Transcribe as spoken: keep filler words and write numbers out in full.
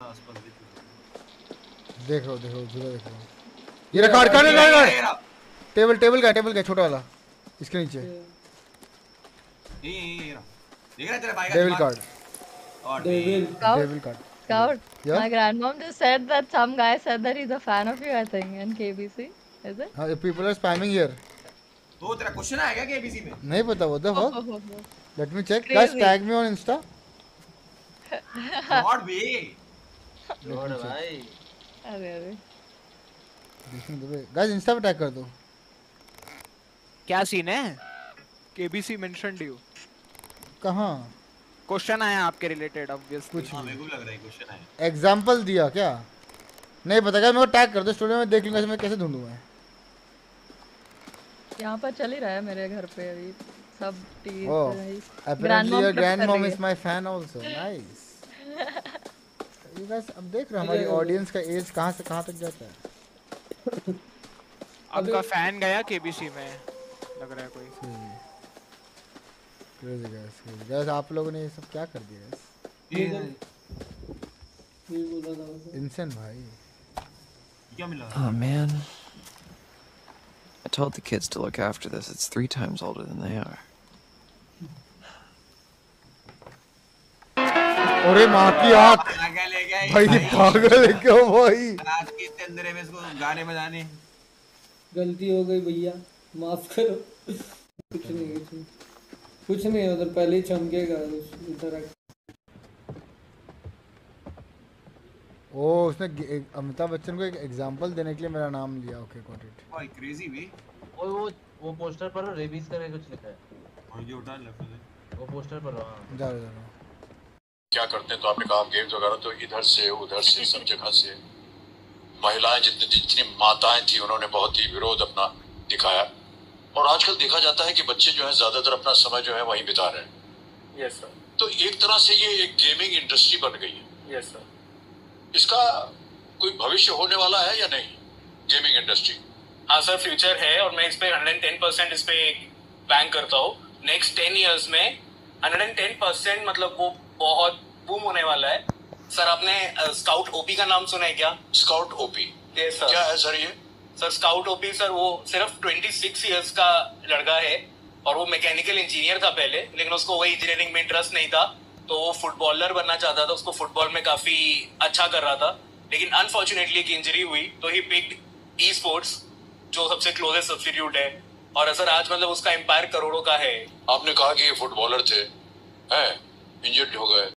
आसपास देख देखो देखो झूला देखो ये रहा card card card table table का टेबल का छोटा वाला इसके नीचे ये ये रहा देख रहा तेरा भाई का devil card devil devil card Scout, yeah? my grandmom just said that some guy said that he's a fan of you, I think, in K B C. Is it? हाँ, people are spamming here. तो तेरा question आया क्या K B C में? नहीं पता what the fuck? Oh, oh, oh. Let me check. Crazy. Guys, tag me on Insta. Not be. Lord भाई. अरे अरे. देखने दो भाई. Guys, Insta पे tag कर दो. क्या सीन है? K B C mentioned you. कहाँ? क्वेश्चन आया आपके रिलेटेड ऑब्वियसली. कुछ हाँ मेरे को लग रहा है क्वेश्चन आया. एग्जांपल दिया क्या? नहीं पता क्या मेरे को टैग कर दो स्टोरी में देख लूंगा इसमें कैसे ढूंढूं मैं. यहाँ पर चल ही रहा है मेरे घर पे अभी सब TV. Oh, apparently your grandmom is my fan also. Nice. You guys अब देख रहे हो हमारी ऑडियंस का एज कहाँ से कहाँ तक जाता है. आपका फैन गया K B C में लग रहा है कोई. क्रेजी गाइस क्रेजी गाइस आप लोगों ने ये सब क्या कर दिया गाइस. ये बोला था इंसान भाई. क्या मिला? Oh man. I told the kids to look after this. It's three times older than they are. अरे माँ की आँख. भाई पागल है क्यों भाई? रात के इतने अंधेरे में इसको गाने बजाने. गलती हो गई भैया माफ करो. कुछ नहीं कुछ नहीं कुछ नहीं उधर पहले ही चमकेगा इधर. ओ उसने अमिताभ बच्चन को एक एग्जांपल देने के लिए मेरा नाम लिया. Okay got it. भाई क्रेजी भी. वो वो वो पोस्टर पर रेबीज करके कुछ लिखा है. और ये उठा लेफ्ट से. वो पोस्टर पर हां. जा रहा हूं. क्या करते हैं तो आपने कहा गेम्स वगैरह तो इधर से उधर से सब जगह से महिलाएं जितनी जितनी माताएं थी उन्होंने बहुत ही विरोध अपना दिखाया. और आजकल देखा जाता है कि बच्चे जो है ज्यादातर अपना समय जो है वहीं बिता रहे हैं. Yes sir. तो एक तरह से ये एक गेमिंग इंडस्ट्री बन गई है. Yes sir. इसका कोई भविष्य होने वाला है या नहीं गेमिंग इंडस्ट्री? हाँ सर फ्यूचर है और मैं इस पे one hundred ten परसेंट इस पे बैंक करता हूँ. नेक्स्ट टेन इयर्स में one hundred ten परसेंट मतलब वो बहुत बूम होने वाला है. सर आपने स्काउट ओपी का नाम सुना है क्या? Scout OP yes sir. क्या है सर ये? सर स्काउट ओपी सर वो सिर्फ छब्बीस इयर्स का लड़का है और वो मैकेनिकल इंजीनियर था पहले, लेकिन उसको वही इंजीनियरिंग में इंटरेस्ट नहीं था तो वो फुटबॉलर बनना चाहता था. उसको फुटबॉल में काफी अच्छा कर रहा था लेकिन अनफॉर्चुनेटली एक इंजरी हुई तो ही पिक्ड ई स्पोर्ट्स जो सबसे क्लोजेस्ट सब्स्टिट्यूट है. और सर आज मतलब उसका एम्पायर करोड़ों का है. आपने कहा कि ये फुटबॉलर थे हैं इंजर्ड हो गए.